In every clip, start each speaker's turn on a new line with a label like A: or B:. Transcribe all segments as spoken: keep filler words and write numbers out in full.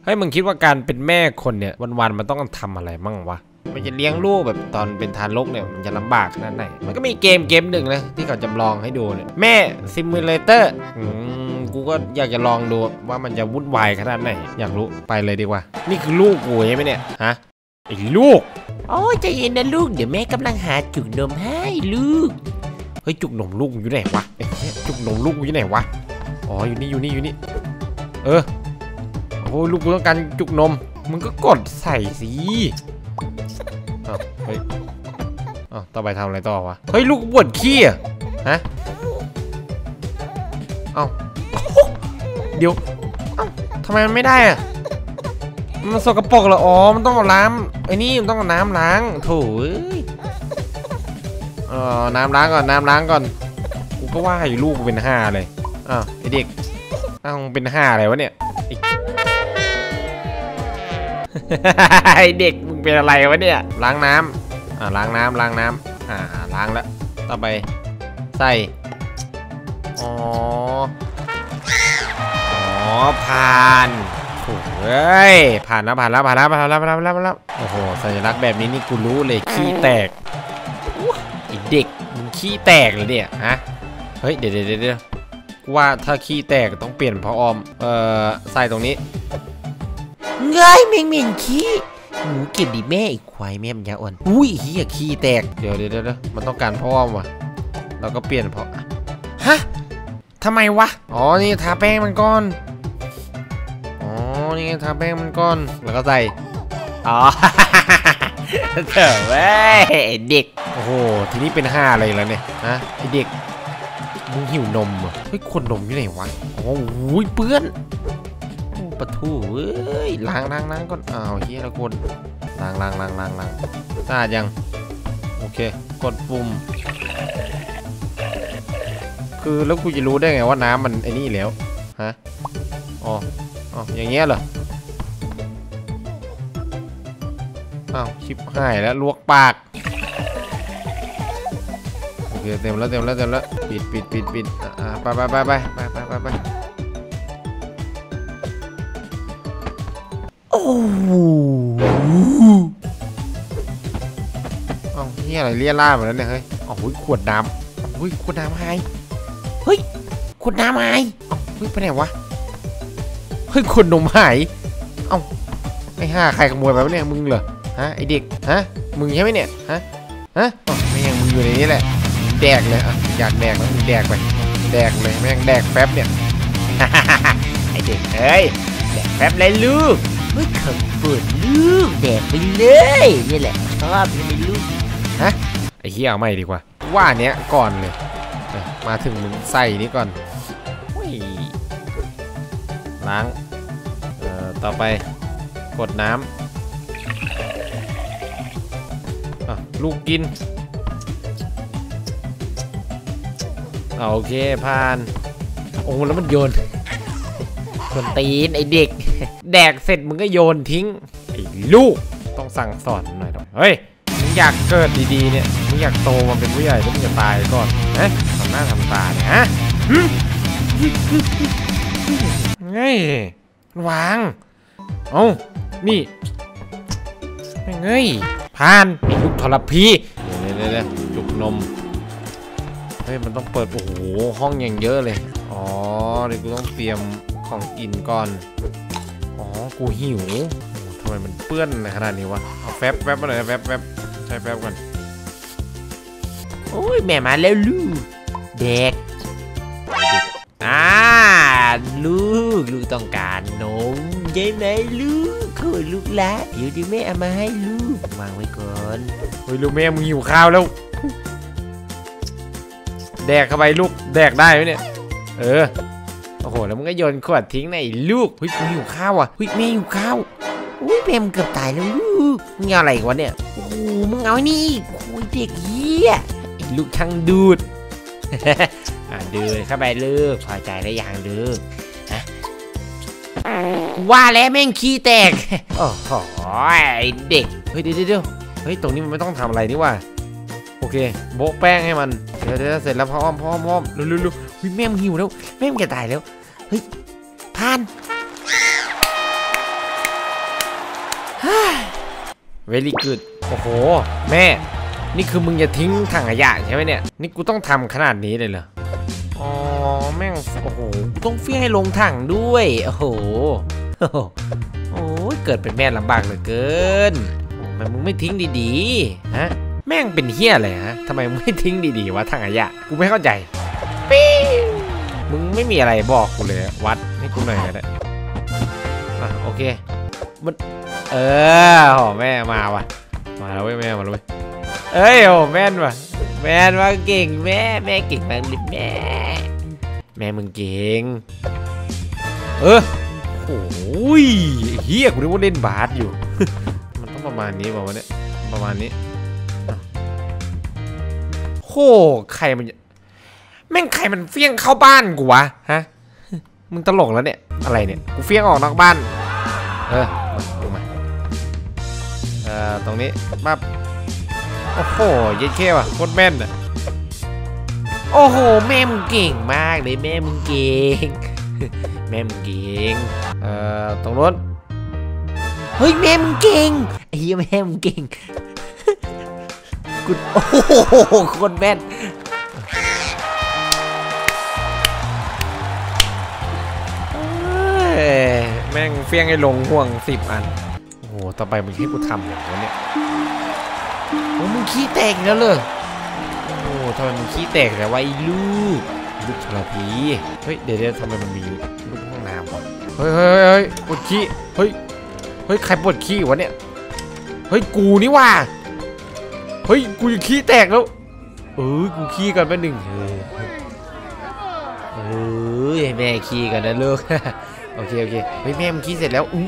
A: เฮ้ยมึงคิดว่าการเป็นแม่คนเนี่ยวันๆมันต้องทำอะไรมั่งวะมันจะเลี้ยงลูกแบบตอนเป็นทารกเนี่ยมันจะลำบากขนาดไหนมันก็มีเกมเกมหนึ่งนะที่เขาจำลองให้ดูเนี่ยแม่ซิมูเลเตอร์อืมกูก็อยากจะลองดูว่ามันจะวุ่นวายขนาดไหนอยากรู้ไปเลยดีกว่านี่คือลูกกูใช่ไหมเนี่ยฮะไอ้ลูก
B: โอ้ยใจเย็นนะลูกเดี๋ยวแม่กำลังหาจุกนมให้ลูก
A: เฮ้ยจุกนมลูกอยู่ไหนวะจุกนมลูกอยู่ไหนวะอ๋ออยู่นี่อยู่นี่อยู่นี่เออโอ้ลูกกูต้องการจุกนมมึงก็กดใส่สิอ้าวเฮ้ยอ้าวต่อไปทำอะไรต่อวะเฮ้ยลูกปวดขี้อ่ะฮะเอ้าเดี๋ยวเอ้าทำไมมันไม่ได้อ่ะมันสกปรกเหรออ๋อมันต้องเอาน้ำไอ้นี่มันต้องเอาน้ำล้างโถ่เออน้ำล้างก่อนน้ำล้างก่อนกูก็ว่าอยู่ลูกกูเป็นห้าเลยอ้าวไอเด็กอ้าวเป็นห้าอะไรวะเนี่ยไอเด็กมึงเป็นอะไรวะเนี่ยล้างน้ำอ่าล้างน้ำล้างน้ำอ่าล้างแล้วต่อไปใส่อ๋ออ๋อผ่านโอ้ยผ่านแล้วผ่านแล้วผ่านแล้วผ่านแล้วผ่านแล้วผ่านแล้วโอ้โหสัญลักษณ์แบบนี้นี่กูรู้เลยขี้แตกไอเด็กมึงขี้แตกเลยเนี่ยฮะเฮ้ยเดี๋ยวเดี๋ยวเดี๋ยวกูว่าถ้าขี้แตกต้องเปลี่ยนพระออมเอ่อใส่ตรงนี้
B: เงยเมงเมงขี้หนูเก็บดิแม่อีกควายแม่มันยาอ่อน
A: อุ้ยเฮียขี้แตกเดี๋ยวเดี๋ยวเดี๋ยวมันต้องการพระออมว่ะเราก็เปลี่ยนเพราะฮะทำไมวะอ๋อนี่ทาแป้งมันก่อนอ๋อนี่ทาแป้งมันก่อนแล้วก็ใส่
B: อ๋อเถอะเว้ยเด็ก
A: โอ้โหทีนี้เป็นห้าอะไรแล้วเนี่ยฮะไอเด็กมึงหิวนมอ่ะเฮ้ยคนนมอยู่ไหนวะโอ้โหเปื้อนปะทูเอ้ยล้างล้างล้างก่อนอ้าวเฮียละคนล้างล้างล้างล้างล้างสะอาดยังโอเคกดปุ่มคือแล้วกูจะรู้ได้ไงว่าน้ำมันไอ้นี่แล้วฮะอ๋ออ๋ออย่างเงี้ยเหรออ้าวชิบหายแล้วลวกปากโอเคเต็มแล้วเต็มแล้วเต็มแล้วปิดปิดปิดปิดอ่าไปไปไปไปไปไปไปไป
B: โอ้โห
A: เอ้านี่อะไรเลี่ยล่ามาแล้วเนี่ยเฮ้ยอ๋อขวดน้ำเฮ้ยขวดน้ำหาย
B: เฮ้ยขวดน้ำหาย
A: เอ้าเฮ้ยไปไหนวะเฮ้ยขวดนมหายเอ้าไอ้ห่าใครขโมยไปวะเนี่ยมึงเหรอฮะไอเด็กฮะมึงใช่ไหมเนี่ยฮะฮะไม่ยังมึงอยู่ในนี้แหละแดกเลยอ่ะอยากแดกแล้วมึงแดกไปแดกเลยแม่งแดกแป๊บเนี่ย
B: ไอเด็กเอ้ยแดกแป๊บเลยลูกเฮ้ยขับเปิดลูกแดกไปเลยนี่แหละชอบใช่ไหมลูก
A: ฮะไอเหี้ยเอาไม่ดีกว่าว่าเนี้ยก่อนเลยมาถึงมึงใส่นี่ก่อนล้างเอ่อต่อไปกดน้ำอ่ะลูกกินโอเคผ่านโอ้แล้วมันโยนคนตีนไอเด็กแดกเสร็จมึงก็โยนทิ้งไอ้ลูกต้องสั่งสอนหน่อยหน่อยเฮ้ยมึงอยากเกิดดีๆเนี่ยมึงอยากโตมาเป็นผู้ใหญ่แล้วมึงจะตายก่อนนะทำหน้าทำตาเนี่ยฮะไงวางเอ้านี่ไม่เงยผ่านลูกทรพีเดี๋ยวเดี๋ยวจุกนมเฮ้ยมันต้องเปิดโอ้โหห้องอย่างเยอะเลยอ๋อเดี๋ยวกูต้องเตรียมของกินก่อนอ๋อกูหิวทำไมมันเปื้อนขนาดนี้วะเอาแฟบแฟบมาหน่อยแฟบแฟบใช้แฟบก่อน
B: โอ้ยแม่มาแล้วลูกเด็กอ่าลูกลูกต้องการนมใช่ไหมลูกโอ้ยลูกละเดี๋ยวดิแม่เอามาให้ลูกวางไว้ก่อน
A: เฮ้ยลูกแม่มึงหิวข้าวแล้วแดกเข้าไปลูกแดกได้ไหมเนี่ยเออโอ้โหแล้วมึงก็โยนขวดทิ้งในลูกเฮ้ยมึงหิวข้าวอ่ะเฮ้ยแม่หิวข้าว
B: อุ้ยแม่มึงเกือบตายแล้วลูกมึงเอาอะไรวะเนี่ยโอ้โหมึงเอาไอ้นี่โอ้ยเด็กเหี้ย
A: ไอ้ลูกช่างดูด
B: อ่ะดูเข้าไปลูกพอใจได้ยังลูกฮะว่าแล้วแม่งขี้แตกโอ้โหเด็ก
A: เฮ้ยเดี๋ยวเดี๋ยวเฮ้ยตรงนี้มันไม่ต้องทำอะไรนี่ว่าโอเคโบ๊ะแป้งให้มันเดี๋ยวเดี๋ยวเสร็จแล้วพร้อมพร้อมพร้อมเร็วเร็วเร็วเฮ้ยแม่มึงหิวแล้วแม่มึงจะตายแล้วเฮ้ย
B: ผ่าน
A: very good โอ้โหแม่นี่คือมึงจะทิ้งถังขยะใช่ไหมเนี่ยนี่กูต้องทำขนาดนี้เลยเหรออ๋อแม่งโอ้โหต้องเฟี้ยงให้ลงถังด้วยโอ้โหโอ้ยเกิดเป็นแม่ลำบากเหลือเกินทำไมมึงไม่ทิ้งดีๆฮะแม่งเป็นเหี้ยอะไรฮะทำไมมึงไม่ทิ้งดีๆวะถังขยะกูไม่เข้าใจปิ๊งมึงไม่มีอะไรบอกกูเลยวัดให้กูหน่อยก็ได้อ่ะโอเคมันเออโหแม่มาว่ะมาแล้วเว้ยแม่มาแล้วเว้ยเอ้ยโหแม่นว่ะแม่นว่าเก่งแม่แม่เก่งมากเลยแม่แม่มึงเก่งเออโอ้ยเฮียกูนึกว่าเล่นบาสอยู่ มันต้องประมาณนี้ป่าววะเนี่ยประมาณนี้โหใครมันแม่งใครมันเฟี้ยงเข้าบ้านกูวะฮะมึงตลกแล้วเนี่ยอะไรเนี่ยกูเฟี้ยงออกนอกบ้านเออดูมาเอ่อตรงนี้ปั๊บโอ้โหเย็ดเข้ว่ะโคตรแม่นอ่ะโอ้โหแม่มึงเก่งมากเลยแม่มึงเก่งแม่มึงเก่งเอ่อตรงนู้นเฮ้ยแม่มึงเก่งไอ้เหี้ยแม่มึงเก่งกูโอ้โหโคตรแม่นแม่งเฟี้ยงให้ลงห่วงสิบอันโอ้โหต่อไปมึงให้กูทำอย่างนี้เนี่ยโอ้มึงขี้แตกแล้วเลยโอ้โหทำไมมึงขี้แตกแต่ว่าไอ้ลูกลูกทรพีเฮ้ยเดี๋ยวเดี๋ยวทำไมมันมีลูกห้องน้ำวะเฮ้ยเฮ้ยเฮ้ยปวดขี้เฮ้ยเฮ้ยใครปวดขี้วะเนี่ยเฮ้ยกูนี่ว่าเฮ้ยกูจะขี้แตกแล้วเออกูขี้กันไปหนึ่งเออแม่ขี้กันนะลูกโอเคโอเคเฮ้ยแม่มึงขี้เสร็จแล้วอู้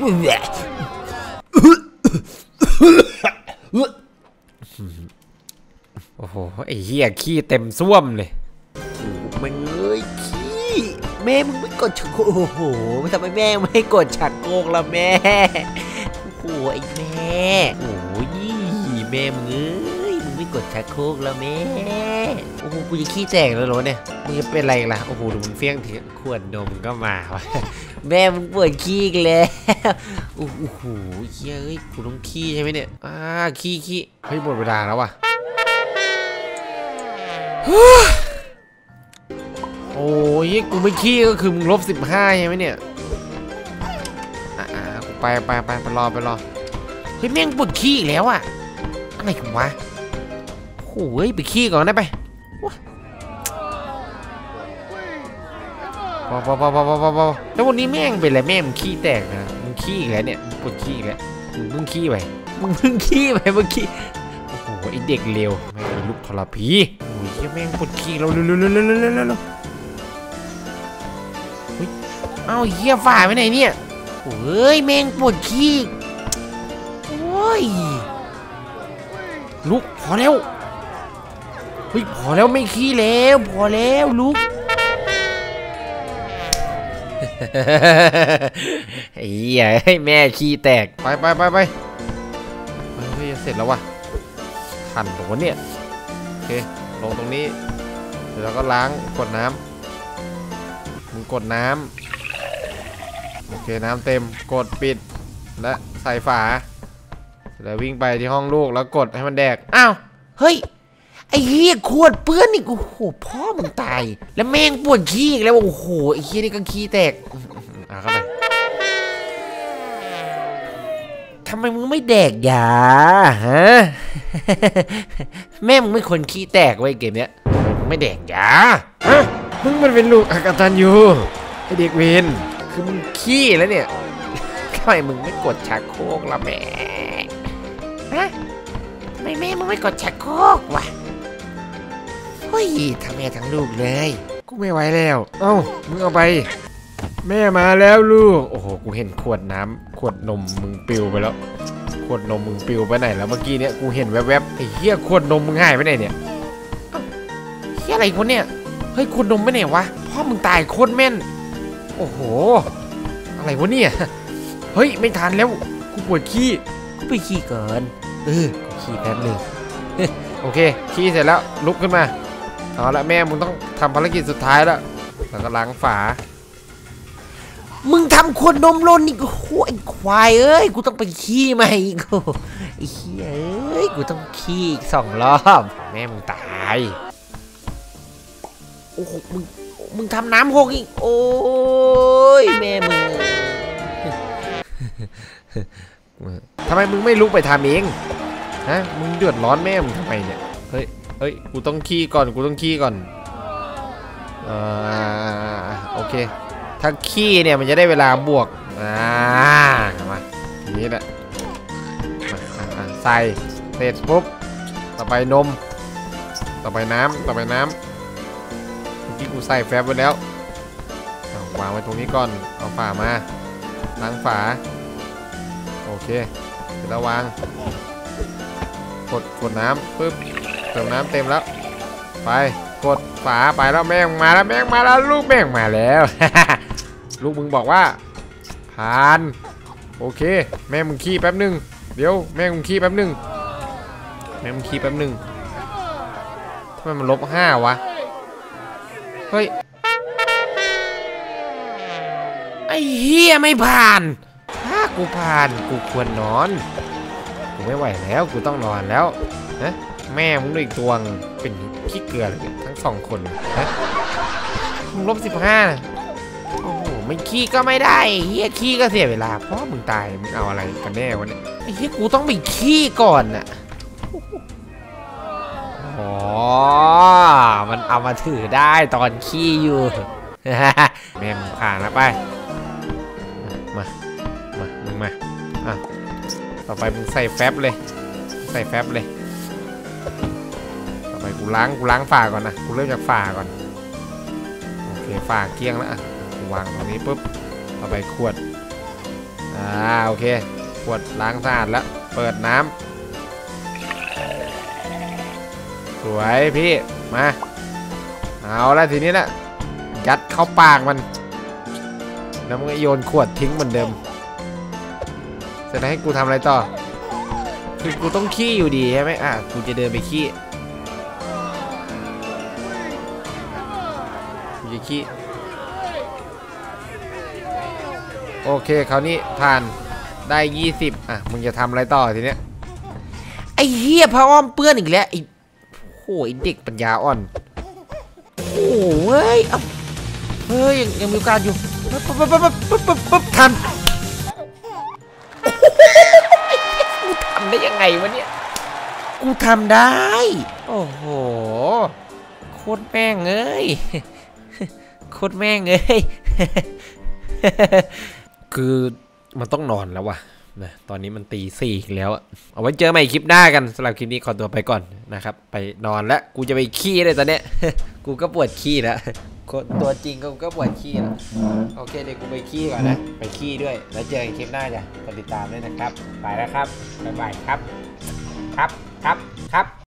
A: โอ้โหไอ้เหี้ยขี้เต็มส้วมเลยมึงเอ้ยขี้แม่มึงไม่กดชักโครกโอ้โหทำไมแม่ไม่กดชักโครกล่ะแม่โอ้โหไอ้แม่โอ้ยแม่มึงเอ้ยมึงไม่กดชักโครกแล้วแม่โอ้โหกูจะขี้แตกแล้วเหรอเนี่ยมึงจะเป็นอะไรล่ะโอ้โหดูมึงเฟี้ยงถึงขวดนมก็มาวะแม่มึงปวดขี้อีกแล้วโอ้โหเฮ้ยกูต้องขี้ใช่ไหมเนี่ยอ่าขี้ขี้เฮ้ยหมดเวลาแล้วว่ะโอ้ยกูไม่ขี้ก็คือมึงลบสิบห้าใช่ไหมเนี่ยอ่ากูไปไปไปไปรอไปรอเฮ้ยแม่งปวดขี้อีกแล้วอ่ะอะไรกันวะโอ้ยไปขี้ก่อนได้ไปพอพอพอพอพอพอแล้ววันนี้แม่งเป็นอะไรแม่มึงขี้แตกนะมึงขี้อีกแล้วเนี่ยมึงปวดขี้อีกแล้วมึงเพิ่งขี้ไปมึงเพิ่งขี้ไปเมื่อกี้โอ้โหไอเด็กเลวแม่งลูกทรพีโอ้ยแม่งปวดขี้เราเร็วเร็วเร็วเร็วเร็วเร็วเฮ้ยเอ้าเหี้ยฝ่าไปไหนเนี่ยโอ้ยแม่งปวดขี้โอ้ยลุกพอแล้วเฮ้ยพอแล้วไม่ขี้แล้วพอแล้วลุกไอ้เหี้ยให้แม่ขี้แตกไปไปไปไปเฮ้ยเสร็จแล้ววะทันตรงนี้โอเคลงตรงนี้แล้วก็ล้างกดน้ำมึงกดน้ำโอเคน้ำเต็มกดปิดและใส่ฝาแล้ววิ่งไปที่ห้องลูกแล้วกดให้มันแดกอ้าวเฮ้ยไอ้เหี้ยขวดเปื้อนอีกโอ้โหพ่อมึงตายแล้วแม่งปวดขี้อีกแล้วโอ้โหไอ้เหี้ยนี่ก็ขี้แตกอ่ะเข้าไปทำไมมึงไม่แดกยาฮะแม่มึงไม่คนขี้แตกไว้เกมเนี้ยมึงไม่แดกยาฮะมึงมันเป็นลูกอกตัญญูไอเด็กเวนคือมึงขี้แล้วเนี่ยทำไมมึงไม่กดชักโครกละแม่ฮะทำไมแม่มึงไม่กดชักโครกวะเฮ้ยทำแม่ทั้งลูกเลยกูไม่ไหวแล้วเอ้ามึงเอาไปแม่มาแล้วลูกโอ้โหกูเห็นขวดน้ำขวดนมมึงปิวไปแล้วขวดนมมึงปิวไปไหนแล้วเมื่อกี้เนี้ยกูเห็นแวบๆไอ้เหี้ยขวดนมมึงหายไปไหนเนี่ยเหี้ยอะไรคนเนี่ยเฮ้ยขวดนมไปไหนวะพ่อมึงตายโคตรแม่นโอ้โหอะไรวะเนี่ยเฮ้ยไม่ทันแล้วกูปวดขี้กูไปขี้ก่อนเออขี้แป๊บนึงโอเคขี้เสร็จแล้วลุกขึ้นมาเอาละแม่มึงต้องทำภารกิจสุดท้ายแล้วแล้วก็ล้างฝา
B: มึงทำขวดนมหล่นอีกโอ้โหไอ้ควายเอ้ยกูต้องไปขี้ใหม่อีกไอ้เหี้ยเอ้ยกูต้องขี้อีกสองรอบแม่มึงตายโอ้โหมึงมึงทำน้ำหกอีกโอ้ยแม่มึง
A: ทำไมมึงไม่ลุกไปทำเองฮะมึงเดือดร้อนแม่มึงทำไมเนี่ยเฮ้ยเฮ้ยกูต้องขี้ก่อนกูต้องขี้ก่อนเอ่อโอเคถ้าขี้เนี่ยมันจะได้เวลาบวกอ่ามาทีนี้แหละมาใส่เสร็จปุ๊บต่อไปนมต่อไปน้ำต่อไปน้ำเมื่อกี้กูใส่แฟบไว้แล้ววางไว้ตรงนี้ก่อนเอาฝามาล้างฝาโอเคเสร็จแล้ววางกดกดน้ำปึ๊บเติมน้ำเต็มแล้วไปกดฝาไปแล้วแม่งมาแล้วแม่งมาแล้วลูกแม่งมาแล้ว ลูกมึงบอกว่าผ่านโอเคแม่มึงขี้แป๊บนึงเดี๋ยวแม่มึงขี้แป๊บนึงแม่มึงขี้แป๊บนึงทำไมมันลบห้าวะเฮ้ย
B: ไอ้เหี้ยไม่ผ่านถ้ากูผ่านกูควรนอน
A: กูไม่ไหวแล้วกูต้องนอนแล้วนะแม่มึงด้วยอีกตัวเป็นขี้เกลือเลยทั้งสองคนนะมึงลบสิบห้าโอ้โหไม่ขี้ก็ไม่ได้เฮียขี้ก็เสียเวลาเพราะมึงตายมึงเอาอะไรกันแน่วะเนี่ย
B: ไอ้เฮียกูต้องไปขี้ก่อนน่ะ
A: อ๋อมันเอามาถือได้ตอนขี้อยู่ แม่มึงผ่านแล้วไปมามามึงมาอ่ะต่อไปมึงใส่แฟบเลยใส่แฟบเลยต่อไปกูล้างกูล้างฝาก่อนนะกูเริ่มจากฝาก่อนโอเคฝาเกลี้ยงแล้วอ่ะกูวางตรงนี้ปุ๊บต่อไปขวดอ่าโอเคขวดล้างสะอาดแล้วเปิดน้ำสวยพี่มาเอาแล้วทีนี้แหละยัดเข้าปากมันแล้วมึงโยนขวดทิ้งเหมือนเดิมเสร็จแล้วให้กูทำอะไรต่อคือกูต้องขี้อยู่ดีใช่ไหมอ่ะกูจะเดินไปขี้กูจะขี้โอเคคราวนี้ผ่านได้ยี่สิบอ่ะมึงจะทำอะไรต่อทีเนี้ย
B: ไอ้เหี้ยผ้าอ้อมเปื้อนอีกแล้วไอ้
A: โอ้ยเด็กปัญญาอ่อน
B: โอ้ยเฮ้ยยังยังมีโอกาสอยู่ปั๊บปั๊บปั๊บปั๊บปั๊บปั๊บปั๊บทันกูทำได้ยังไงวะเนี่ยกูทำได้
A: โอ้โห
B: โคตรแม่งเอ้ยโคตรแม่งเอ้ย
A: คือมันต้องนอนแล้ววะนะตอนนี้มันตีสี่แล้วเอาไว้เจอใหม่คลิปหน้ากันสำหรับคลิปนี้ขอตัวไปก่อนนะครับไปนอนแล้วกูจะไปขี้เลยตอนเนี้ยกูก็ปวดขี้แล้วตัวจริงกูก็ปวดขี้แล้วโอเคเดี๋ยวกูไปขี้ก่อนนะไปขี้ด้วยแล้วเจอกันคลิปหน้าจ้ะกดติดตามด้วยนะครับไปแล้วครับบ๊ายบายครับครับครับครับ